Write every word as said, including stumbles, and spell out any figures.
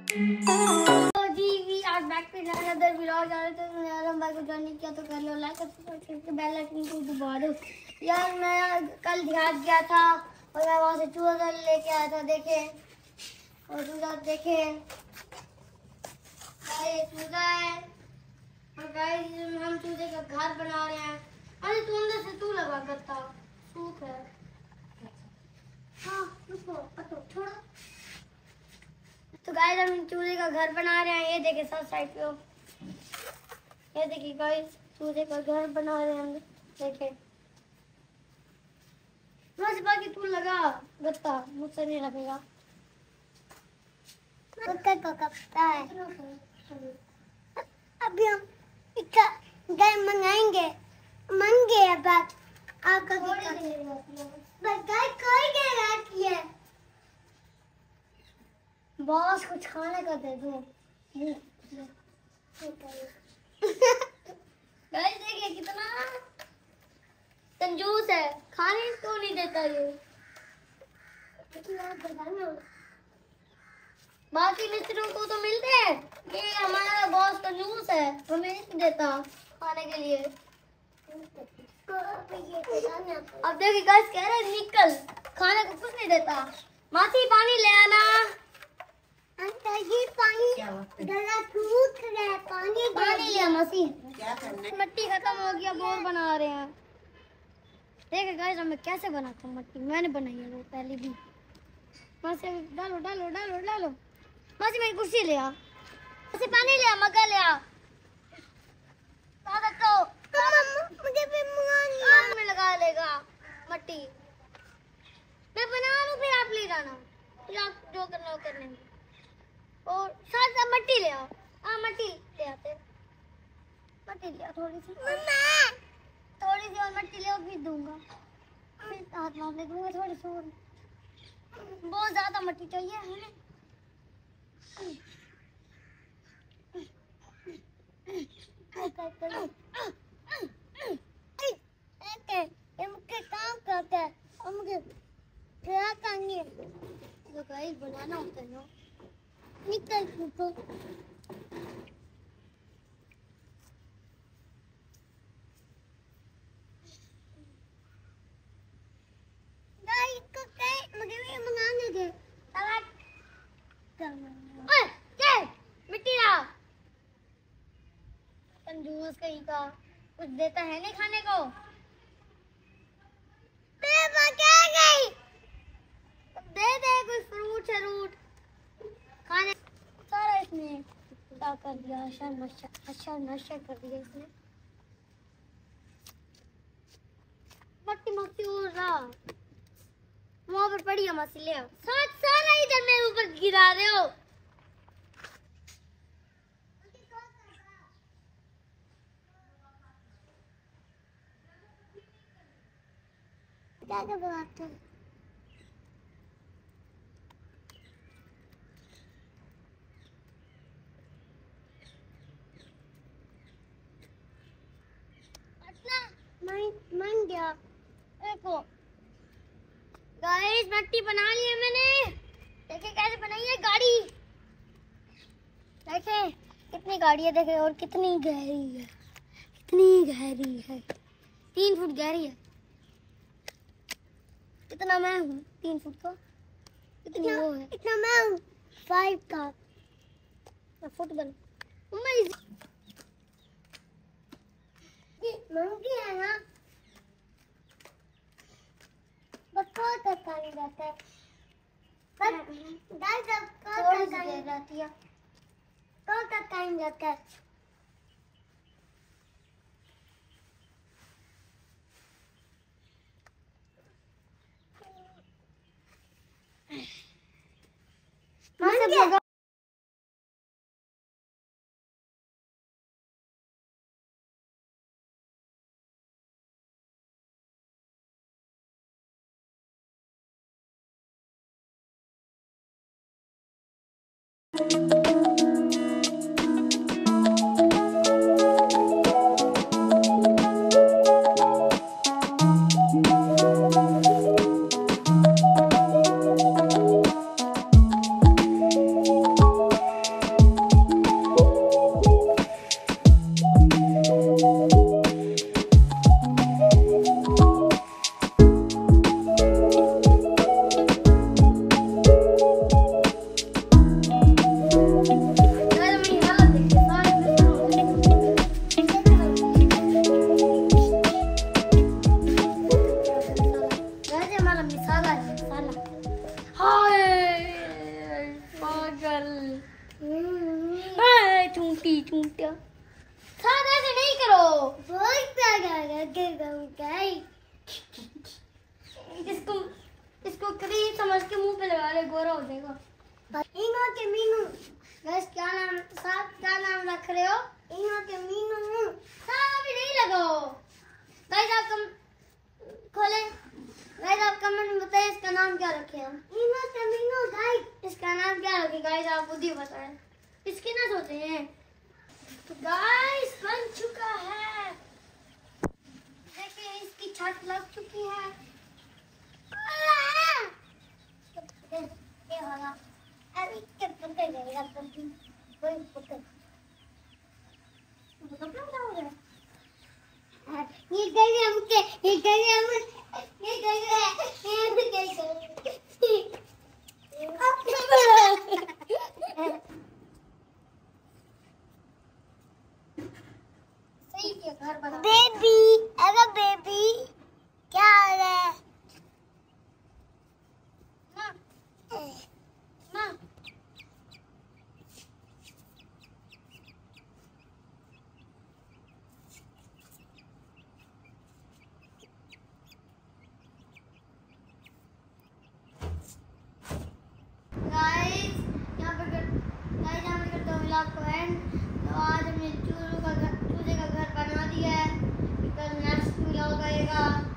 तो जी आज बैक पे अदर व्लॉग जा रहे थे, आलम भाई को ज्वाइन नहीं किया तो कर लो लाइक और सब्सक्राइब करके बेल आइकन को दबा दो। यार मैं कल देहात गया था और मैं वहाँ से चूजा लेके आया था, देखे और चूजा देखे ये चूजा है और गाइस हम चूजे का घर बना रहे हैं। अरे तू अंदर से तू लगा करता सूख है। हाँ रुको पतो छोड़ो। तो गाइस हम चूजे का घर बना रहे हैं, ये देखिए सब साइड पे हो, ये देखिए गाइस चूजे का घर बना रहे हैं हम, देखे बस बाकी तू लगा गत्ता, मुझसे नहीं लगेगा। कुत्ते को कपता है। अभी हम इसका गाय मंगाएंगे मंगे अब आपका गाय कोई रहती है। बॉस कुछ खाने का दे दो। गाइस देखिए कितना कंजूस है, खाने को नहीं देता ये। बाकी मित्रों को तो मिलते हैं, ये हमारा बॉस कंजूस है, हमें नहीं देता खाने के लिए। अब देखिए गाइस कह रहे हैं निकल, खाने को कुछ नहीं देता। मासी पानी ले आना। ये पानी गला सूख रहा है, पानी पानी लिया मासी। मिट्टी खत्म हो गया, बोर बना रहे हैं। देखिए गाइस मैं कैसे बनाता हूँ मिट्टी, मैंने बनाई है वो पहले भी। मासी डालो डालो डालो डालो। मासी मेरी कुर्सी ले आ, मासी पानी ले आ, मग्गा ले आ। तो मुझे भी आग में लगा लेगा मिट्टी। मैं बना लूं फिर आप ले जाना, फिर आप जो करना हो करने में। और साथ साथ मिट्टी ले आओ। हाँ मिट्टी ले आते, मिट्टी ले आओ थोड़ी सी मम्मा, थोड़ी सी और मिट्टी ले आओ फिर दूंगा, फिर हाथ मार ले दूंगा थोड़ी सी और। बहुत ज्यादा मिट्टी चाहिए हमें। ये मुझे काम करता है और मुझे क्या करनी तो गाइस बनाना होता है ना। निकल फूटो गाइस को कहीं मुझे भी मंगाने दे। ओए क्या मिट्टी ला, कंजूस कहीं का, कुछ देता है नहीं खाने को। दे दे कोई फ्रूट शरूट खाने। सारा इसने क्या कर दिया, अच्छा नशा अच्छा नशा कर दिया इसने। मट्टी मक्खी उड़ रहा वहाँ पर पड़ी है, मछली ले आओ। साथ सारा इधर मेरे ऊपर गिरा रहे हो। क्या कर बात है? मन गया। देखो गाइस मिट्टी बना ली है मैंने, देखिए कैसे बनाई है गाड़ी। देखे कितनी गाड़ी है, देखे और कितनी गहरी है, कितनी गहरी है, तीन फुट गहरी है। इतना मैं हूँ तीन फुट का, इतना वो है, इतना मैं हूँ फाइव का। मैं फुट बन महंगी है ना, बच्चों तक खाने जाता है, पर दाल जब थोड़ी सी देर रहती है तो तक टाइम जाता है। वाला। हाय पागल। हाय चूंटी चूंटिया। साथ ऐसे नहीं करो। बहुत प्यारा। इसको इसको क्रीम समझ के मुंह पे लगा ले, गोरा हो जाएगा। इनो के मीनू। गाइस क्या नाम साथ क्या नाम रख रहे हो? इनो के मीनू। साथ अभी नहीं लगाओ। गाइस आप कम खोले। गाइस आप कमेंट में बताइए इसका नाम क्या रखे हम। इनो के मीनू गाइस इसका नाम क्या रखे? गाइस आप खुद ही बताएं। इसके ना सोचे हैं। तो गाइस बन चुका है। देखिए इसकी छत लग चुकी है। ये वाला अभी क्या पकड़ लेगा तो कोई पकड़ ये गए हमके ये गए हम ये गए ये गए सही क्या घर बना बेबी। अरे बेबी क्या हाल है? को एंड तो आज हमने चूरू का घर चूजे का घर बना दिया है। कल नेक्स्ट व्लॉग आएगा।